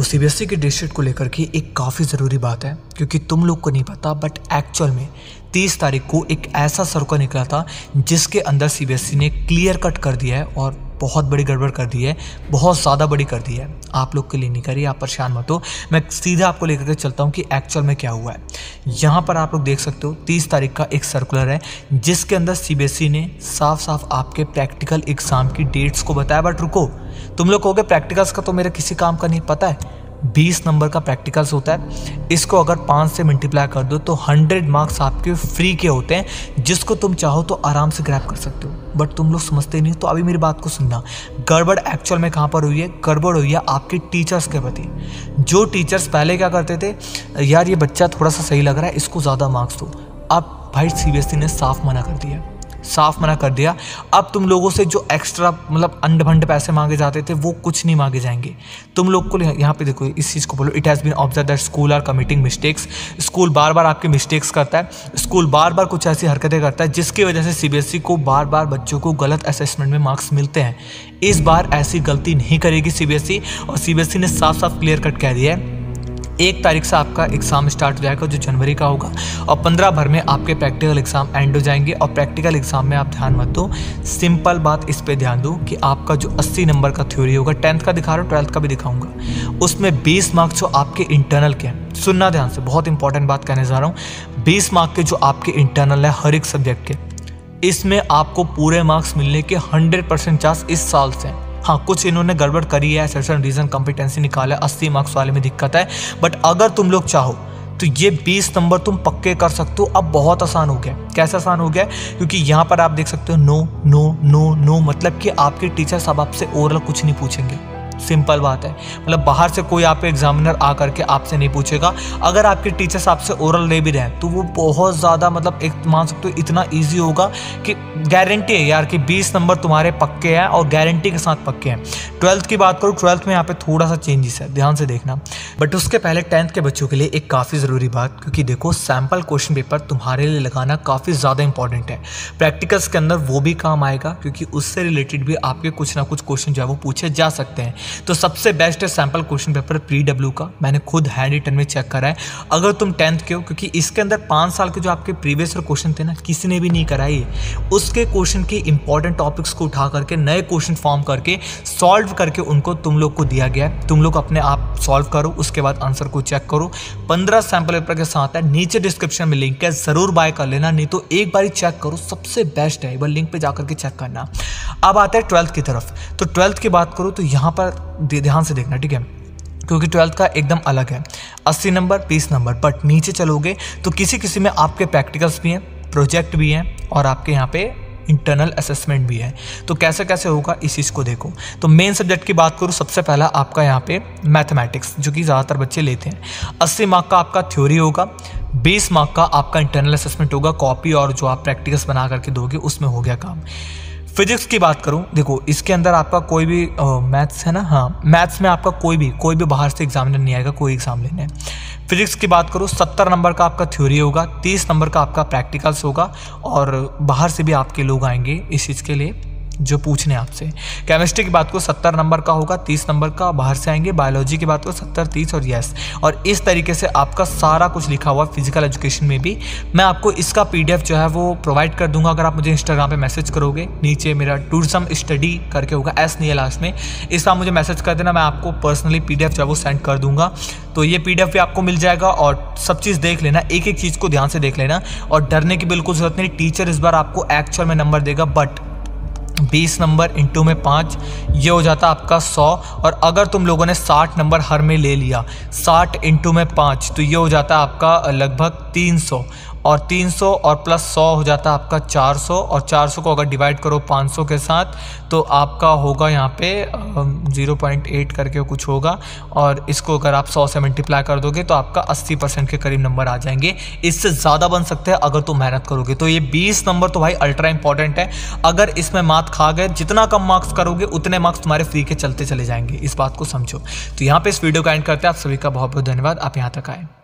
तो सीबीएसई की date sheet को लेकर के एक काफ़ी ज़रूरी बात है, क्योंकि तुम लोग को नहीं पता बट एक्चुअल में 30 तारीख को एक ऐसा सर्कुलर निकला था जिसके अंदर सीबीएसई ने क्लियर कट कर दिया है और बहुत बड़ी गड़बड़ कर दी है, बहुत ज़्यादा बड़ी कर दी है। आप लोग के लिए नहीं करी, आप परेशान मत हो, मैं सीधा आपको लेकर के चलता हूँ कि एक्चुअल में क्या हुआ है। यहाँ पर आप लोग देख सकते हो 30 तारीख का एक सर्कुलर है जिसके अंदर सीबीएसई ने साफ साफ आपके प्रैक्टिकल एग्जाम की डेट्स को बताया। बट रुको, तुम लोग कहोगे प्रैक्टिकल्स का तो मेरे किसी काम का नहीं पता है। 20 नंबर का प्रैक्टिकल्स होता है, इसको अगर 5 से मल्टीप्लाई कर दो तो 100 मार्क्स आपके फ्री के होते हैं, जिसको तुम चाहो तो आराम से ग्रैब कर सकते हो। बट तुम लोग समझते नहीं। तो अभी मेरी बात को सुनना, गड़बड़ एक्चुअल में कहाँ पर हुई है? गड़बड़ हुई है आपके टीचर्स के प्रति। जो टीचर्स पहले क्या करते थे, यार ये बच्चा थोड़ा सा सही लग रहा है, इसको ज़्यादा मार्क्स दो। अब भाई सीबीएसई ने साफ मना कर दिया, साफ मना कर दिया। अब तुम लोगों से जो एक्स्ट्रा मतलब अंड भंड पैसे मांगे जाते थे वो कुछ नहीं मांगे जाएंगे। तुम लोग को यहाँ पे देखो, इस चीज़ को बोलो, it has been observe that school are committing mistakes. School बार बार आपके मिस्टेक्स करता है, स्कूल बार बार कुछ ऐसी हरकतें करता है जिसकी वजह से सीबीएसई को बार बार बच्चों को गलत असेसमेंट में मार्क्स मिलते हैं। इस बार ऐसी गलती नहीं करेगी सीबीएसई, और सीबीएसई ने साफ साफ क्लियर कट कह दिया है 1 तारीख से आपका एग्ज़ाम स्टार्ट हो जाएगा जो जनवरी का होगा, और 15 भर में आपके प्रैक्टिकल एग्ज़ाम एंड हो जाएंगे। और प्रैक्टिकल एग्ज़ाम में आप ध्यान मत दो, सिंपल बात इस पे ध्यान दो कि आपका जो 80 नंबर का थ्योरी होगा, 10th का दिखा रहा हूँ, 12th का भी दिखाऊंगा, उसमें 20 मार्क्स जो आपके इंटरनल के हैं, सुनना ध्यान से, बहुत इंपॉर्टेंट बात कहने जा रहा हूँ। 20 मार्क्स के जो आपके इंटरनल है हर एक सब्जेक्ट के, इसमें आपको पूरे मार्क्स मिलने के 100% चांस इस साल से। हाँ, कुछ इन्होंने गड़बड़ करी है, सर्टन रीजन कॉम्पिटेंसी निकाला, 80 मार्क्स वाले में दिक्कत है। बट अगर तुम लोग चाहो तो ये 20 नंबर तुम पक्के कर सकते हो। अब बहुत आसान हो गया। कैसे आसान हो गया? क्योंकि यहाँ पर आप देख सकते हो नो नो नो नो, मतलब कि आपके टीचर्स अब आपसे ओरल कुछ नहीं पूछेंगे। सिंपल बात है, मतलब बाहर से कोई आप एग्जामिनर आ करके आपसे नहीं पूछेगा। अगर आपके टीचर्स आपसे ओरल ले भी रहे हैं तो वो बहुत ज़्यादा, मतलब एक मान सकते हो इतना इजी होगा कि गारंटी है यार कि 20 नंबर तुम्हारे पक्के हैं, और गारंटी के साथ पक्के हैं। 12th की बात करूँ, 12th में यहाँ पे थोड़ा सा चेंजेस है, ध्यान से देखना। बट उसके पहले 10th के बच्चों के लिए एक काफ़ी ज़रूरी बात, क्योंकि देखो सैम्पल क्वेश्चन पेपर तुम्हारे लिए लगाना काफ़ी ज़्यादा इंपॉर्टेंट है। प्रैक्टिकल्स के अंदर वो भी काम आएगा, क्योंकि उससे रिलेटेड भी आपके कुछ ना कुछ क्वेश्चन जो है वो पूछे जा सकते हैं। तो सबसे बेस्ट है सैम्पल क्वेश्चन पेपर प्री-डब्ल्यू का, मैंने खुद हैंड रिटन में चेक करा है। अगर तुम 10th के हो, क्योंकि इसके अंदर 5 साल के जो आपके प्रीवियस क्वेश्चन थे ना, किसी ने भी नहीं कराए, उसके क्वेश्चन के इंपॉर्टेंट टॉपिक्स को उठा करके नए क्वेश्चन फॉर्म करके सॉल्व करके उनको तुम लोग को दिया गया है। तुम लोग अपने आप सॉल्व करो, उसके बाद आंसर को चेक करो। 15 सैम्पल पेपर के साथ है, नीचे डिस्क्रिप्शन में लिंक है, जरूर बाय कर लेना, नहीं तो एक बार चेक करो, सबसे बेस्ट है, एक बार लिंक पे जाकर के चेक करना। अब आता है 12th की तरफ। तो 12th की बात करो तो यहाँ पर ध्यान से देखना, ठीक है, क्योंकि 12th का एकदम अलग है, 80 नंबर 20 नंबर। बट नीचे चलोगे तो किसी किसी में आपके प्रैक्टिकल्स भी हैं, प्रोजेक्ट भी हैं, और आपके यहाँ पे इंटरनल असेसमेंट भी है। तो कैसे कैसे होगा इस चीज़ को देखो। तो मेन सब्जेक्ट की बात करूँ, सबसे पहला आपका यहाँ पे मैथमेटिक्स, जो कि ज़्यादातर बच्चे लेते हैं। 80 मार्क का आपका थ्योरी होगा, 20 मार्क का आपका इंटरनल असेसमेंट होगा, कॉपी और जो आप प्रैक्टिकल्स बना करके दोगे उसमें हो गया काम। फिजिक्स की बात करूं, देखो इसके अंदर आपका कोई भी मैथ्स है ना, हाँ मैथ्स में आपका कोई भी बाहर से एग्जामिनर नहीं आएगा कोई एग्जाम लेने। फिजिक्स की बात करूं, 70 नंबर का आपका थ्योरी होगा, 30 नंबर का आपका प्रैक्टिकल्स होगा, और बाहर से भी आपके लोग आएंगे इस चीज़ के लिए जो पूछने आपसे। केमिस्ट्री की बात को 70 नंबर का होगा, 30 नंबर का बाहर से आएंगे। बायोलॉजी की बात को 70, 30 और यस, और इस तरीके से आपका सारा कुछ लिखा हुआ फिजिकल एजुकेशन में भी। मैं आपको इसका PDF जो है वो प्रोवाइड कर दूंगा, अगर आप मुझे इंस्टाग्राम पे मैसेज करोगे। नीचे मेरा टूरिज्म स्टडी करके होगा, S नहीं है लास्ट में, इसका मुझे मैसेज कर देना, मैं आपको पर्सनली PDF जो है वो सेंड कर दूंगा। तो ये PDF भी आपको मिल जाएगा, और सब चीज़ देख लेना, एक एक चीज़ को ध्यान से देख लेना, और डरने की बिल्कुल जरूरत नहीं। टीचर इस बार आपको एक्चुअल में नंबर देगा, बट 20 नंबर इंटू में 5, ये हो जाता है आपका 100। और अगर तुम लोगों ने 60 नंबर हर में ले लिया, 60 इंटू में 5, तो ये हो जाता है आपका लगभग 300, और 300 और प्लस 100 हो जाता है आपका 400, और 400 को अगर डिवाइड करो 500 के साथ तो आपका होगा यहाँ पे 0.8 करके कुछ होगा, और इसको अगर आप 100 से मल्टीप्लाई कर दोगे तो आपका 80% के करीब नंबर आ जाएंगे। इससे ज़्यादा बन सकते हैं अगर तुम मेहनत करोगे। तो ये 20 नंबर तो भाई अल्ट्रा इंपॉर्टेंट है। अगर इसमें मार्क्स खा गए, जितना कम मार्क्स करोगे उतने मार्क्स तुम्हारे फ्री के चलते चले जाएंगे, इस बात को समझो। तो यहाँ पे इस वीडियो का एंड करते हैं। आप सभी का बहुत बहुत धन्यवाद, आप यहाँ तक आए।